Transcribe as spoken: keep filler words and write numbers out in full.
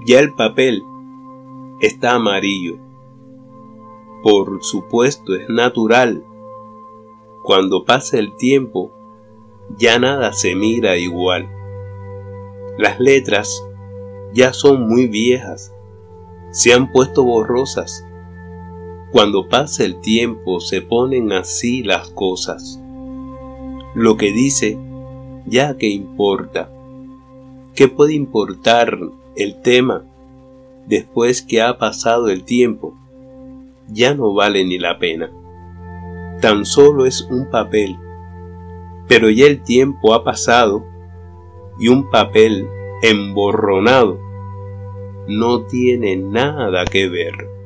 Ya el papel está amarillo. Por supuesto, es natural. Cuando pasa el tiempo, ya nada se mira igual. Las letras ya son muy viejas, se han puesto borrosas. Cuando pasa el tiempo se ponen así las cosas. Lo que dice, ya que importa. ¿Qué puede importar el tema después que ha pasado el tiempo? Ya no vale ni la pena. Tan solo es un papel, pero ya el tiempo ha pasado y un papel emborronado no tiene nada que ver.